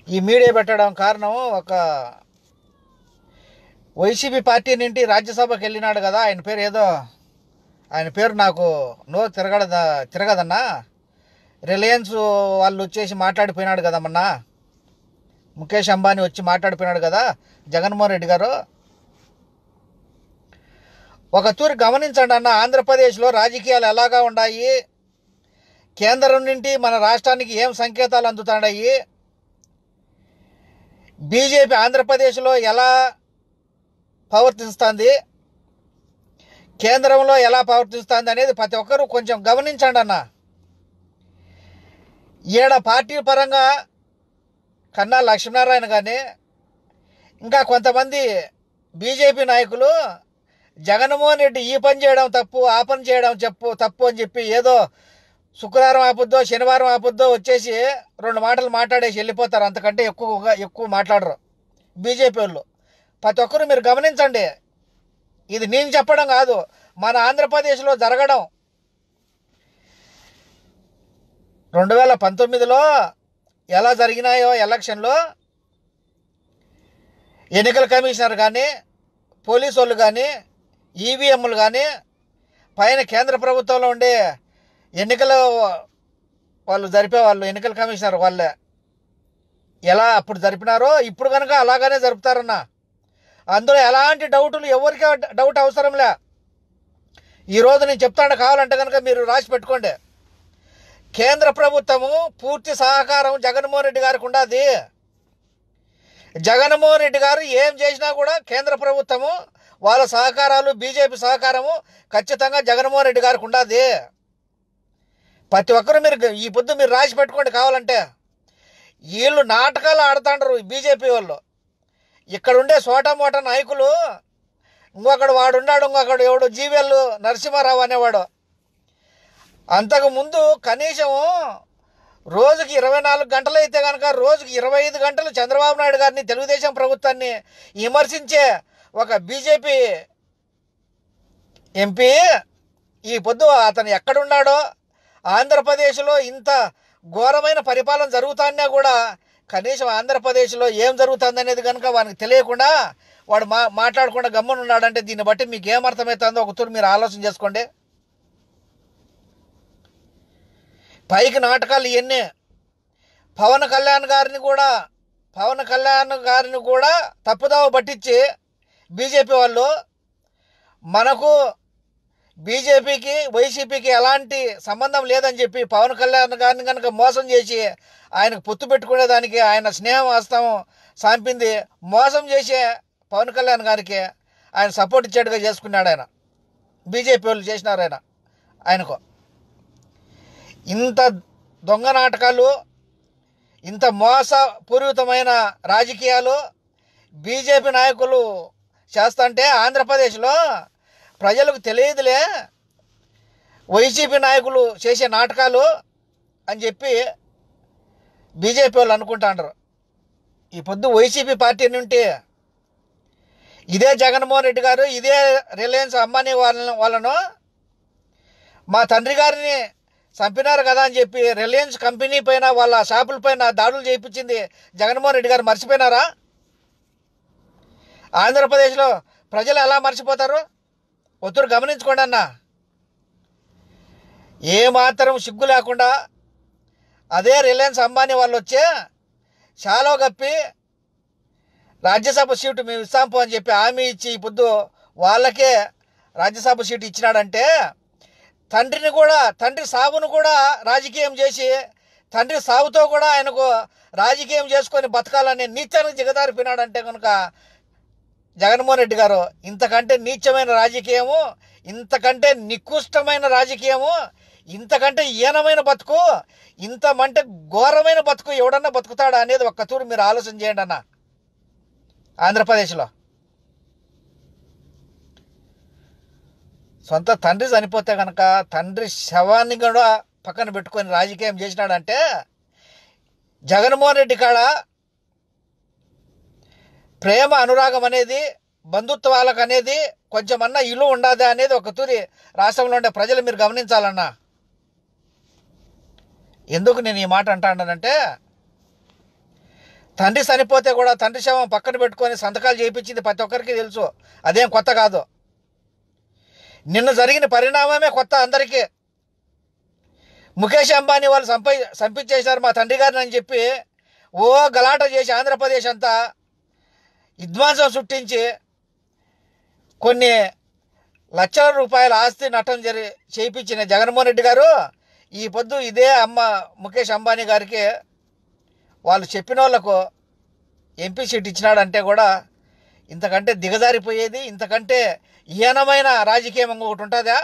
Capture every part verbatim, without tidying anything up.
ఈ మీడియా పెట్టడం కారణం ఒక వైసీపీ పార్టీ నుండి రాజ్యసభకి వెళ్ళినాడు కదా, ఆయన పేరు ఏదో, ఆయన పేరు నాకు నో తిరగడ తిరగదన్నా రిలయన్స్ వాళ్ళు వచ్చేసి మాట్లాడిపోయినాడు కదా మొన్న, ముఖేష్ అంబానీ వచ్చి మాట్లాడిపోయినాడు కదా జగన్మోహన్ రెడ్డి గారు. ఒక తూరి గమనించండి అన్న, ఆంధ్రప్రదేశ్లో రాజకీయాలు ఎలాగా ఉన్నాయి, కేంద్రం నుండి మన రాష్ట్రానికి ఏం సంకేతాలు అందుతున్నాయి, బీజేపీ ఆంధ్రప్రదేశ్లో ఎలా ప్రవర్తిస్తుంది, కేంద్రంలో ఎలా ప్రవర్తిస్తుంది అనేది ప్రతి ఒక్కరూ కొంచెం గమనించండి అన్న. ఈడ పార్టీ పరంగా కన్నా లక్ష్మీనారాయణ కానీ ఇంకా కొంతమంది బీజేపీ నాయకులు జగన్మోహన్ రెడ్డి ఈ పని చేయడం తప్పు, ఆ పని చేయడం చెప్పు తప్పు అని చెప్పి ఏదో శుక్రవారం ఆపుద్దో శనివారం ఆపుద్దో వచ్చేసి రెండు మాటలు మాట్లాడేసి వెళ్ళిపోతారు. అంతకంటే ఎక్కువగా ఎక్కువ మాట్లాడరు బీజేపీ వాళ్ళు. ప్రతి ఒక్కరు మీరు గమనించండి, ఇది నేను చెప్పడం కాదు, మన ఆంధ్రప్రదేశ్లో జరగడం. రెండు వేల పంతొమ్మిదిలో ఎలా జరిగినాయో ఎలక్షన్లో ఎన్నికల కమిషనర్ కానీ పోలీసు వాళ్ళు కానీ ఈవీఎంలు కానీ పైన కేంద్ర ప్రభుత్వంలో ఉండే ఎన్నికల వాళ్ళు జరిపే వాళ్ళు ఎన్నికల కమిషనర్ వాళ్ళే ఎలా అప్పుడు జరిపినారో ఇప్పుడు కనుక అలాగనే జరుపుతారన్న. అందులో ఎలాంటి డౌటులు ఎవరికి డౌట్ అవసరంలే. ఈరోజు నేను చెప్తాను, కావాలంటే కనుక మీరు రాసి పెట్టుకోండి. కేంద్ర ప్రభుత్వము పూర్తి సహకారం జగన్మోహన్ రెడ్డి గారికి ఉండదు. జగన్మోహన్ రెడ్డి గారు ఏం చేసినా కూడా కేంద్ర ప్రభుత్వము వాళ్ళ సహకారాలు బీజేపీ సహకారము ఖచ్చితంగా జగన్మోహన్ రెడ్డి గారికి ఉండదు. ప్రతి ఒక్కరు మీరు ఈ పొద్దు మీరు రాసి పెట్టుకోండి కావాలంటే. వీళ్ళు నాటకాలు ఆడుతుంటారు బీజేపీ వాళ్ళు. ఇక్కడ ఉండే సోటా మోటా నాయకులు, ఇంకొకడు వాడు ఉన్నాడు, ఇంకొకడు ఎవడు జీవీఎల్ నరసింహారావు అనేవాడు. అంతకుముందు కనీసం రోజుకి ఇరవై నాలుగు గంటలు అయితే కనుక రోజుకి ఇరవై ఐదు గంటలు చంద్రబాబు నాయుడు గారిని తెలుగుదేశం ప్రభుత్వాన్ని విమర్శించే ఒక బీజేపీ ఎంపీ ఈ పొద్దు అతను ఎక్కడున్నాడో, ఆంధ్రప్రదేశ్లో ఇంత ఘోరమైన పరిపాలన జరుగుతున్నా కూడా కనీసం ఆంధ్రప్రదేశ్లో ఏం జరుగుతుందనేది కనుక వానికి తెలియకుండా వాడు మా మాట్లాడకుండా గమ్మునున్నాడంటే దీన్ని బట్టి మీకు ఏమర్థమవుతుందో ఒకతూరు మీరు ఆలోచన చేసుకోండి. పైకి నాటకాలు ఇవన్నీ. పవన్ కళ్యాణ్ గారిని కూడా పవన్ కళ్యాణ్ గారిని కూడా తప్పుదావ పట్టించి బీజేపీ వాళ్ళు మనకు బీజేపీకి వైసీపీకి ఎలాంటి సంబంధం లేదని చెప్పి పవన్ కళ్యాణ్ గారిని కనుక మోసం చేసి ఆయనకు పొత్తు పెట్టుకునేదానికి ఆయన స్నేహం హస్తం సాంపింది మోసం చేసే పవన్ కళ్యాణ్ గారికి ఆయన సపోర్ట్ ఇచ్చేట్టుగా చేసుకున్నాడు ఆయన. బీజేపీ వాళ్ళు చేసినారు ఆయన ఆయనకు. ఇంత దొంగ నాటకాలు, ఇంత మోసపూరితమైన రాజకీయాలు బీజేపీ నాయకులు చేస్తుంటే ఆంధ్రప్రదేశ్లో ప్రజలకు తెలియదులే వైసీపీ నాయకులు చేసే నాటకాలు అని చెప్పి బీజేపీ వాళ్ళు అనుకుంటాండ్రు. ఈ పొద్దు వైసీపీ పార్టీ నుండి ఇదే జగన్మోహన్ రెడ్డి గారు ఇదే రిలయన్స్ అంబానీ వాళ్ళ వాళ్ళను మా తండ్రి గారిని చంపినారు కదా అని చెప్పి రిలయన్స్ కంపెనీ పైన వాళ్ళ షాపుల పైన దాడులు చేయించింది జగన్మోహన్ రెడ్డి గారు మర్చిపోయినారా? ఆంధ్రప్రదేశ్లో ప్రజలు ఎలా మర్చిపోతారు? ఒత్తురు గమనించుకోండి అన్న. ఏమాత్రం సిగ్గు లేకుండా అదే రిలయన్స్ అంబానీ వాళ్ళు వచ్చే షాలో గప్పి రాజ్యసభ సీటు మేము ఇస్తాంపో అని చెప్పి హామీ ఇచ్చి ఈ పొద్దు వాళ్ళకే రాజ్యసభ సీటు ఇచ్చినాడంటే తండ్రిని కూడా తండ్రి సాగును కూడా రాజకీయం చేసి తండ్రి సాగుతో కూడా ఆయనకు రాజకీయం చేసుకొని బతకాలనే నీచానికి దిగజారిపోయినాడంటే కనుక జగన్మోహన్ రెడ్డి గారు ఇంతకంటే నీచమైన రాజకీయము, ఇంతకంటే నికృష్టమైన రాజకీయము, ఇంతకంటే ఈనమైన బతుకు, ఇంతమంటే ఘోరమైన బతుకు ఎవడన్నా బతుకుతాడా అనేది ఒక్కతూరు మీరు ఆలోచన చేయండి అన్న. ఆంధ్రప్రదేశ్లో సొంత తండ్రి చనిపోతే కనుక తండ్రి శవాన్ని కూడా పక్కన పెట్టుకొని రాజకీయం చేసినాడంటే జగన్మోహన్ రెడ్డి కాడ ప్రేమ అనురాగం అనేది బంధుత్వాలకు అనేది కొంచెమన్నా ఇల్లు ఉండదా అనేది ఒక తూరి రాష్ట్రంలో ఉండే ప్రజలు మీరు గమనించాలన్నా. ఎందుకు నేను ఈ మాట అంటానంటే తండ్రి చనిపోతే కూడా తండ్రి శవం పక్కన పెట్టుకొని సంతకాలు చేయించింది ప్రతి ఒక్కరికి తెలుసు, అదేం కొత్త కాదు. నిన్న జరిగిన పరిణామమే కొత్త అందరికీ. ముఖేష్ అంబానీ వాళ్ళు సంప సంపించేశారు మా తండ్రి గారిని అని చెప్పి ఓ గలాట చేసి ఆంధ్రప్రదేశ్ అంతా విధ్వంసం సృష్టించి కొన్ని లక్షల రూపాయల ఆస్తి నష్టం జరి చేయించిన జగన్మోహన్ రెడ్డి గారు ఈ పొద్దు ఇదే అమ్మ ముఖేష్ అంబానీ గారికి వాళ్ళు చెప్పిన వాళ్ళకు ఎంపీ సీట్ ఇచ్చినాడంటే కూడా ఇంతకంటే దిగజారిపోయేది, ఇంతకంటే హీనమైన రాజకీయం ఇంకొకటి ఉంటుందా?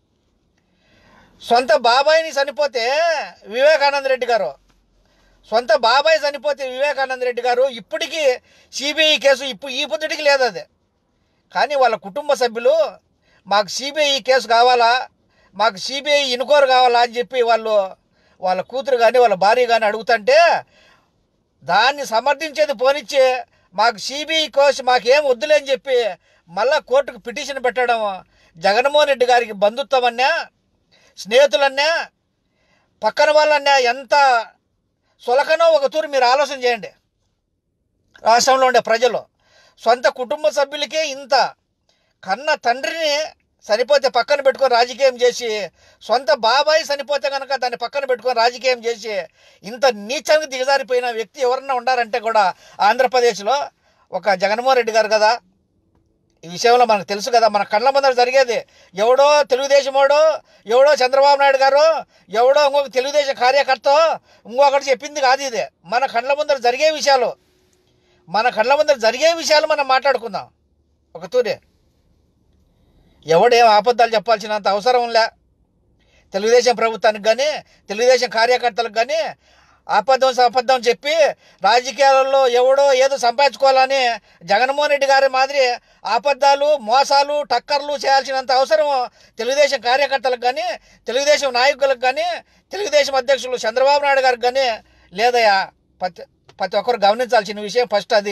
సొంత బాబాయిని చనిపోతే వివేకానంద రెడ్డి గారు సొంత బాబాయ్ చనిపోతే వివేకానంద రెడ్డి గారు ఇప్పటికీ సిబిఐ కేసు ఇప్పుడు ఈ పొద్దుటికి లేదు అది. కానీ వాళ్ళ కుటుంబ సభ్యులు మాకు సిబిఐ కేసు కావాలా, మాకు సిబిఐ ఇన్క్వైరీ కావాలా అని చెప్పి వాళ్ళు వాళ్ళ కూతురు కానీ వాళ్ళ భార్య కానీ అడుగుతుంటే దాన్ని సమర్థించేది పోనిచ్చి మాకు సిబిఐ కేసు మాకేం వద్దులే అని చెప్పి మళ్ళా కోర్టుకు పిటిషన్ పెట్టడం జగన్మోహన్ రెడ్డి గారికి బంధుత్వం స్నేహితులన్నా పక్కన వాళ్ళన్నా ఎంత సులకనో ఒక తూరు మీరు ఆలోచన చేయండి. రాష్ట్రంలో ఉండే ప్రజలు సొంత కుటుంబ సభ్యులకే ఇంత కన్న తండ్రిని చనిపోతే పక్కన పెట్టుకొని రాజకీయం చేసి, సొంత బాబాయి చనిపోతే కనుక దాన్ని పక్కన పెట్టుకొని రాజకీయం చేసి ఇంత నీచానికి దిగజారిపోయిన వ్యక్తి ఎవరన్నా ఉన్నారంటే కూడా ఆంధ్రప్రదేశ్లో ఒక జగన్మోహన్ రెడ్డి గారు కదా. ఈ విషయంలో మనకు తెలుసు కదా, మన కళ్ళ ముందర జరిగేది ఎవడో తెలుగుదేశమోడో, ఎవడో చంద్రబాబు నాయుడు గారు, ఎవడో ఇంకొక తెలుగుదేశం కార్యకర్త ఇంకొకటి చెప్పింది కాదు. ఇది మన కళ్ళ ముందర జరిగే విషయాలు, మన కళ్ళ ముందర జరిగే విషయాలు మనం మాట్లాడుకుందాం. ఒక తూరే ఎవడేం ఆపద్దాలు చెప్పాల్సినంత అవసరం లే. తెలుగుదేశం ప్రభుత్వానికి కానీ తెలుగుదేశం కార్యకర్తలకు కానీ అబద్ధం అబద్ధం చెప్పి రాజకీయాలలో ఎవడో ఏదో సంపాదించుకోవాలని జగన్మోహన్ రెడ్డి గారి మాదిరి అబద్ధాలు మోసాలు టక్కర్లు చేయాల్సినంత అవసరం తెలుగుదేశం కార్యకర్తలకు కానీ తెలుగుదేశం నాయకులకు కానీ తెలుగుదేశం అధ్యక్షులు చంద్రబాబు నాయుడు గారికి కానీ లేదయా. ప్రతి ప్రతి ఒక్కరు గమనించాల్సిన విషయం ఫస్ట్ అది.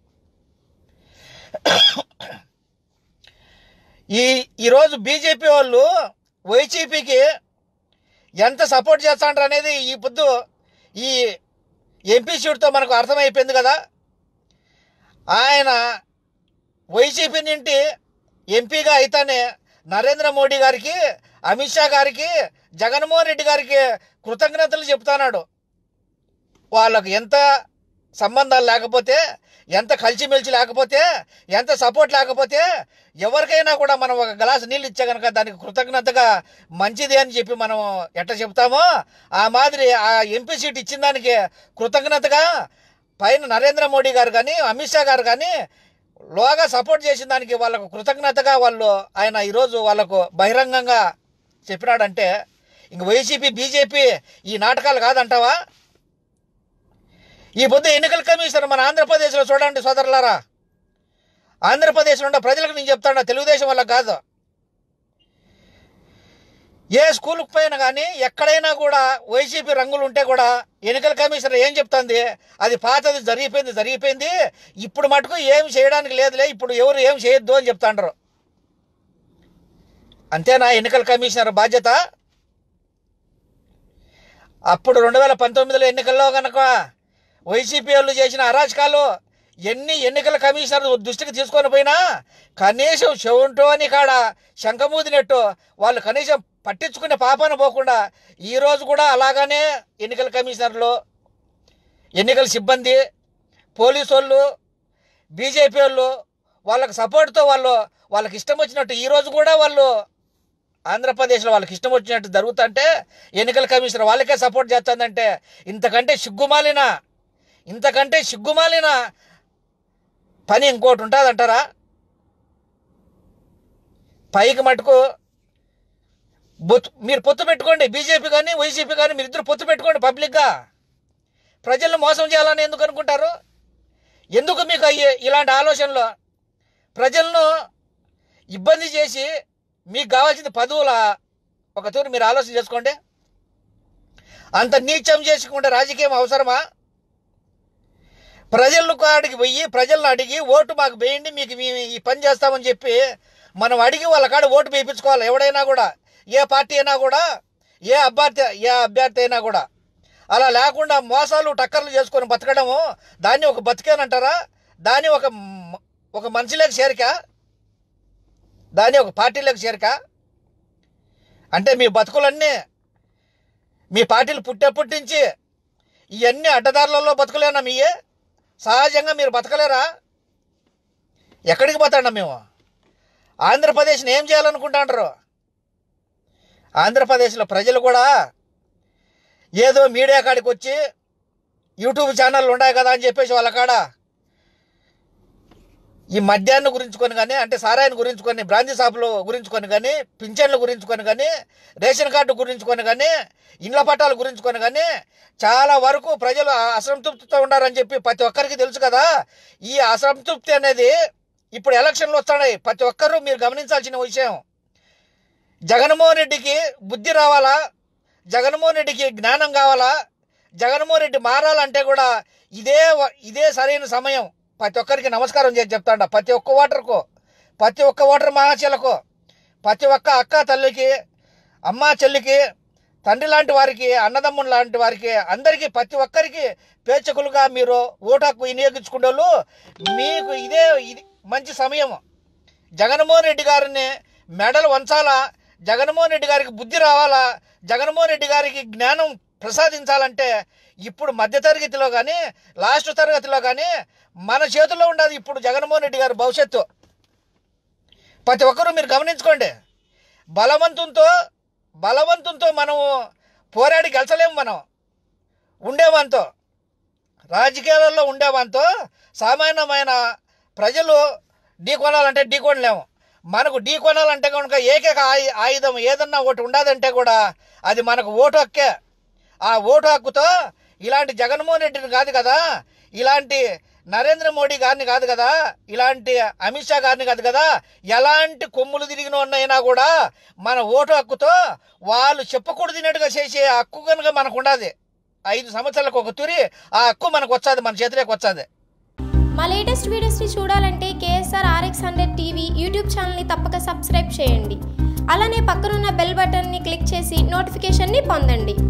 ఈ ఈరోజు బీజేపీ వాళ్ళు వైసీపీకి ఎంత సపోర్ట్ చేస్తాంటారు అనేది ఈ పొద్దు ఈ ఎంపీ సీట్తో మనకు అర్థమైపోయింది కదా. ఆయన వైసీపీ నుండి ఎంపీగా అయితేనే నరేంద్ర మోడీ గారికి, అమిత్ షా గారికి, జగన్మోహన్ రెడ్డి గారికి కృతజ్ఞతలు చెప్తున్నాడు. వాళ్ళకు ఎంత సంబంధాలు లేకపోతే, ఎంత కలిసిమెలిసి లేకపోతే, ఎంత సపోర్ట్ లేకపోతే ఎవరికైనా కూడా మనం ఒక గ్లాసు నీళ్ళు ఇచ్చా కనుక దానికి కృతజ్ఞతగా మంచిది అని చెప్పి మనం ఎట్లా చెప్తామో ఆ మాదిరి ఆ ఎంపీ సీట్ ఇచ్చిన దానికి కృతజ్ఞతగా పైన నరేంద్ర మోడీ గారు కానీ అమిత్ షా గారు కానీ లోగా సపోర్ట్ చేసిన దానికి వాళ్ళకు కృతజ్ఞతగా వాళ్ళు ఆయన ఈరోజు వాళ్ళకు బహిరంగంగా చెప్పినాడంటే ఇంక వైసీపీ బీజేపీ ఈ నాటకాలు కాదంటావా? ఈ పొద్దు ఎన్నికల కమిషనర్ మన ఆంధ్రప్రదేశ్లో చూడండి సోదరులారా, ఆంధ్రప్రదేశ్లో ఉండే ప్రజలకు నేను చెప్తాను, తెలుగుదేశం వల్ల కాదు. ఏ స్కూల్కి పోయినా కానీ ఎక్కడైనా కూడా వైసీపీ రంగులు ఉంటే కూడా ఎన్నికల కమిషనర్ ఏం చెప్తుంది, అది పాతది జరిగిపోయింది జరిగిపోయింది ఇప్పుడు మటుకు ఏం చేయడానికి లేదులే, ఇప్పుడు ఎవరు ఏం చేయొద్దు అని చెప్తాండ్రు. అంతేనా ఎన్నికల కమిషనర్ బాధ్యత? అప్పుడు రెండు వేల పంతొమ్మిదిలో ఎన్నికల్లో కనుక వైసీపీ వాళ్ళు చేసిన అరాచకాలు ఎన్ని ఎన్నికల కమిషనర్ దృష్టికి తీసుకొని పోయినా కనీసం చెవుంటోని కాడ శంఖమూదినట్టు వాళ్ళు కనీసం పట్టించుకునే పాపాన పోకుండా ఈరోజు కూడా అలాగానే ఎన్నికల కమిషనర్లు, ఎన్నికల సిబ్బంది, పోలీసు వాళ్ళు, బీజేపీ వాళ్ళు వాళ్ళకి సపోర్ట్తో వాళ్ళు వాళ్ళకి ఇష్టం వచ్చినట్టు ఈరోజు కూడా వాళ్ళు ఆంధ్రప్రదేశ్లో వాళ్ళకి ఇష్టం వచ్చినట్టు జరుగుతుంటే ఎన్నికల కమిషనర్ వాళ్ళకే సపోర్ట్ చేస్తుందంటే ఇంతకంటే సిగ్గుమాలిన ఇంతకంటే సిగ్గుమాలిన పని ఇంకోటి ఉంటుందంటారా? పైకి మటుకు బొత్తు మీరు పొత్తు పెట్టుకోండి, బీజేపీ కానీ వైసీపీ కానీ మీరు ఇద్దరు పొత్తు పెట్టుకోండి పబ్లిక్గా. ప్రజలను మోసం చేయాలని ఎందుకు అనుకుంటారు? ఎందుకు మీకు అయ్యే ఇలాంటి ఆలోచనలు? ప్రజలను ఇబ్బంది చేసి మీకు కావాల్సింది పదవుల ఒక తూరు మీరు ఆలోచన చేసుకోండి. అంత నీచం చేసుకుంటే రాజకీయం అవసరమా? ప్రజల కాడికి పోయి ప్రజలను అడిగి ఓటు మాకు వేయండి, మీకు ఈ పని చేస్తామని చెప్పి మనం అడిగి వాళ్ళ కాడ ఓటు వేయించుకోవాలి. ఎవడైనా కూడా, ఏ పార్టీ అయినా కూడా, ఏ అభ్యర్థి ఏ అభ్యర్థి అయినా కూడా అలా లేకుండా మోసాలు టక్కర్లు చేసుకొని బతకడము దాన్ని ఒక బతికేనంటారా? దాన్ని ఒక ఒక మనిషిలోకి చేరిక, దాన్ని ఒక పార్టీలోకి చేరిక అంటే మీ బతుకులన్నీ మీ పార్టీలు పుట్టేప్పటి నుంచి ఇవన్నీ అడ్డదారులలో బతుకులేనా? మీయే సహజంగా మీరు బతకలేరా? ఎక్కడికి పోతాడా మేము? ఆంధ్రప్రదేశ్ని ఏం చేయాలనుకుంటాంటారు? ఆంధ్రప్రదేశ్లో ప్రజలు కూడా ఏదో మీడియా కాడికి వచ్చి యూట్యూబ్ ఛానళ్ళు ఉన్నాయి కదా అని చెప్పేసి వాళ్ళ కాడ ఈ మద్యాన్ని గురించుకొని కానీ, అంటే సారాయిని గురించుకొని, బ్రాంతి షాపులు గురించుకొని కానీ, పింఛన్లు గురించుకొని కానీ, రేషన్ కార్డు గురించుకొని కానీ, ఇండ్ల పట్టాలు గురించుకొని కానీ చాలా వరకు ప్రజలు అసంతృప్తితో ఉన్నారని చెప్పి ప్రతి ఒక్కరికి తెలుసు కదా. ఈ అసంతృప్తి అనేది ఇప్పుడు ఎలక్షన్లు వస్తున్నాయి. ప్రతి ఒక్కరూ మీరు గమనించాల్సిన విషయం, జగన్మోహన్ రెడ్డికి బుద్ధి రావాలా, జగన్మోహన్ రెడ్డికి జ్ఞానం కావాలా, జగన్మోహన్ రెడ్డి మారాలంటే కూడా ఇదే ఇదే సరైన సమయం. ప్రతి ఒక్కరికి నమస్కారం చేసి చెప్తాండ, ప్రతి ఒక్క ఓటర్కు, ప్రతి ఒక్క ఓటర్ మహాశయులకు, ప్రతి ఒక్క అక్క తల్లికి, అమ్మ చెల్లికి, తండ్రి లాంటి వారికి, అన్నదమ్ముడు లాంటి వారికి, అందరికీ ప్రతి ఒక్కరికి పేచకులుగా మీరు ఓటు హక్కు వినియోగించుకునే వాళ్ళు మీకు ఇదే ఇది మంచి సమయం. జగన్మోహన్ రెడ్డి గారిని మెడలు వంచాలా, జగన్మోహన్ రెడ్డి గారికి బుద్ధి రావాలా, జగన్మోహన్ రెడ్డి గారికి జ్ఞానం ప్రసాదించాలంటే ఇప్పుడు మధ్యతరగతిలో కానీ లాస్ట్ తరగతిలో కానీ మన చేతుల్లో ఉండదు ఇప్పుడు జగన్మోహన్ రెడ్డి గారి భవిష్యత్తు. ప్రతి ఒక్కరూ మీరు గమనించుకోండి. బలవంతంతో బలవంతంతో మనం పోరాడి గెలిచలేము. మనం ఉండేవాంతో, రాజకీయాలలో ఉండేవాంతో సామాన్యమైన ప్రజలు ఢీ కొనాలంటే ఢీ కొనలేము. మనకు ఢీ కొనాలంటే కనుక ఏకైక ఆయుధం ఏదన్నా ఒకటి ఉండదంటే కూడా అది మనకు ఓటు హక్కే. ఆ ఓటు హక్కుతో ఇలాంటి జగన్మోహన్ రెడ్డిని కాదు కదా, ఇలాంటి నరేంద్ర మోడీ గారిని కాదు కదా, ఇలాంటి అమిత్ షా గారిని కాదు కదా, ఎలాంటి కొమ్ములు తిరిగిన ఉన్నైనా కూడా మన ఓటు హక్కుతో వాళ్ళు చెప్పకూడదినట్టుగా చేసే హక్కు కనుక మనకు ఉండదు. ఐదు సంవత్సరాలకు ఒక తూరి ఆ హక్కు మనకు వచ్చాది, మన చేతిలోకి వచ్చాది. మా లేటెస్ట్ వీడియోస్ని చూడాలంటే KSR RX hundred TV YouTube ఛానల్ని తప్పక సబ్స్క్రైబ్ చేయండి. అలానే పక్కనున్న బెల్ బటన్ని క్లిక్ చేసి నోటిఫికేషన్ని పొందండి.